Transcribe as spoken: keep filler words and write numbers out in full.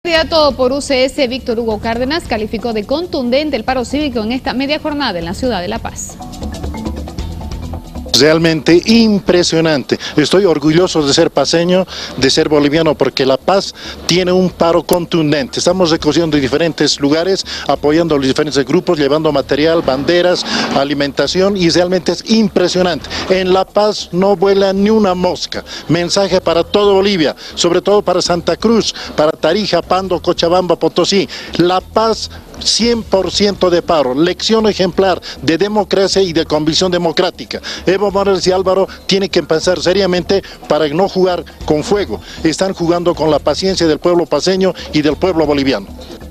El candidato por U C S, Víctor Hugo Cárdenas, calificó de contundente el paro cívico en esta media jornada en la ciudad de La Paz. Realmente impresionante. Estoy orgulloso de ser paceño, de ser boliviano, porque La Paz tiene un paro contundente. Estamos recogiendo en diferentes lugares, apoyando a los diferentes grupos, llevando material, banderas, alimentación, y realmente es impresionante. En La Paz no vuela ni una mosca. Mensaje para todo Bolivia, sobre todo para Santa Cruz, para Tarija, Pando, Cochabamba, Potosí. La Paz, cien por ciento de paro, lección ejemplar de democracia y de convicción democrática. Evo Morales y Álvaro tienen que pensar seriamente para no jugar con fuego. Están jugando con la paciencia del pueblo paceño y del pueblo boliviano.